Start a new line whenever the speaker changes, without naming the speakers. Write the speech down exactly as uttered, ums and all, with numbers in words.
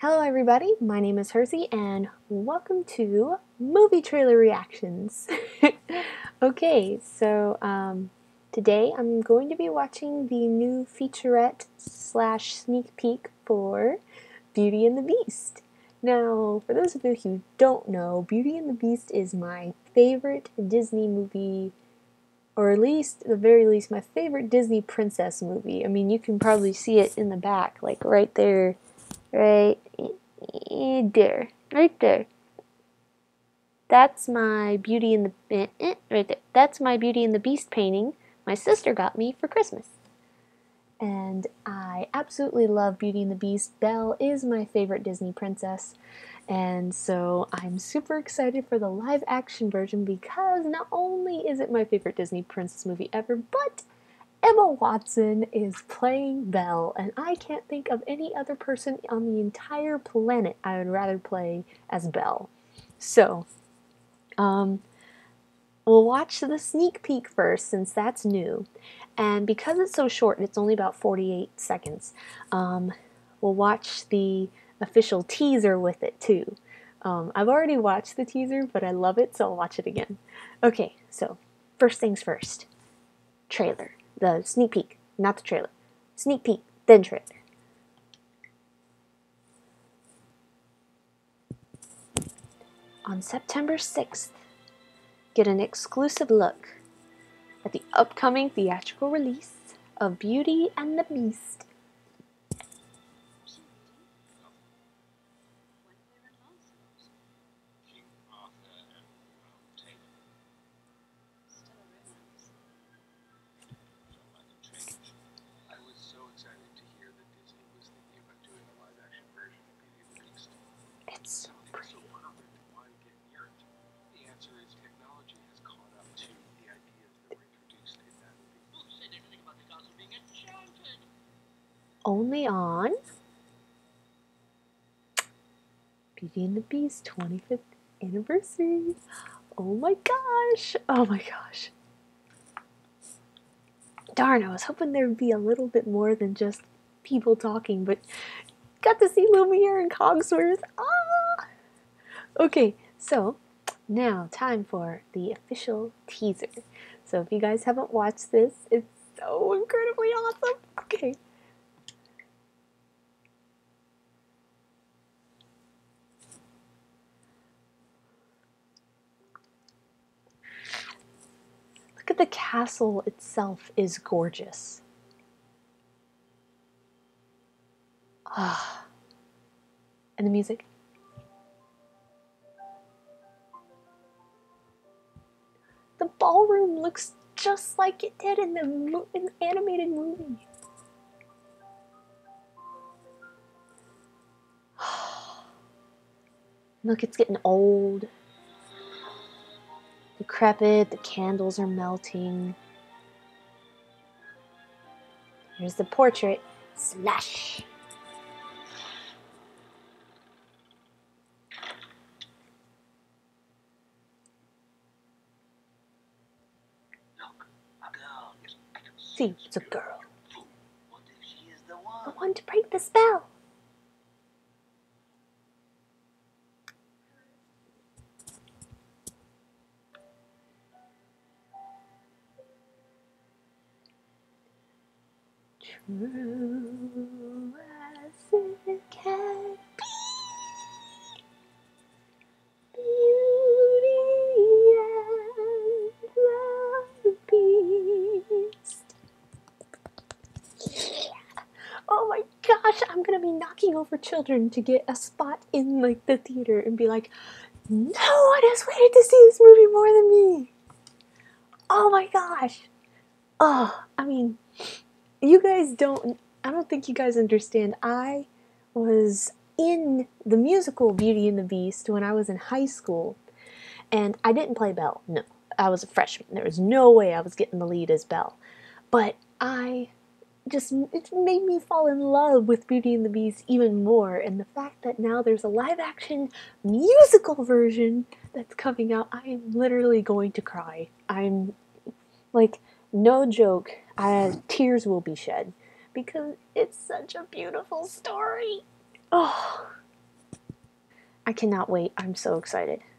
Hello everybody, my name is Hersey and welcome to Movie Trailer Reactions. Okay, so um, today I'm going to be watching the new featurette slash sneak peek for Beauty and the Beast. Now, for those of you who don't know, Beauty and the Beast is my favorite Disney movie, or at least, at the very least, my favorite Disney princess movie. I mean, you can probably see it in the back, like right there. Right there, right there. That's my Beauty and the eh, eh, right there. That's my Beauty and the Beast painting my sister got me for Christmas. And I absolutely love Beauty and the Beast. Belle is my favorite Disney princess. And so I'm super excited for the live action version because not only is it my favorite Disney princess movie ever, but Emma Watson is playing Belle, and I can't think of any other person on the entire planet I would rather play as Belle. So, um, we'll watch the sneak peek first since that's new. And because it's so short, it's only about forty-eight seconds, um, we'll watch the official teaser with it too. Um, I've already watched the teaser, but I love it, so I'll watch it again. Okay, so first things first. Trailer. The sneak peek, not the trailer. Sneak peek, then trailer. On September sixth, get an exclusive look at the upcoming theatrical release of Beauty and the Beast. It's so pretty. Only on Beauty and the Beast twenty-fifth anniversary. Oh my gosh. Oh my gosh. Darn, I was hoping there would be a little bit more than just people talking, but got to see Lumiere and Cogsworth. Ah! Okay, so now time for the official teaser. So if you guys haven't watched this, it's so incredibly awesome. Okay. Look at the castle itself is gorgeous. Ah. And the music. The ballroom looks just like it did in the, in the animated movie. Look, it's getting old. Decrepit, the candles are melting. Here's the portrait. Slash! See, it's a girl. The one to break the spell. True as it can be. Beauty and the Beast. Yeah. Oh my gosh, I'm gonna be knocking over children to get a spot in like the theater and be like, no one has waited to see this movie more than me. Oh my gosh. Oh, I mean, you guys don't, I don't think you guys understand. I was in the musical Beauty and the Beast when I was in high school, and I didn't play Belle. No, I was a freshman. There was no way I was getting the lead as Belle. But I just, it made me fall in love with Beauty and the Beast even more, and the fact that now there's a live action musical version that's coming out, I am literally going to cry. I'm like, no joke, I, tears will be shed because it's such a beautiful story. Oh, I cannot wait. I'm so excited.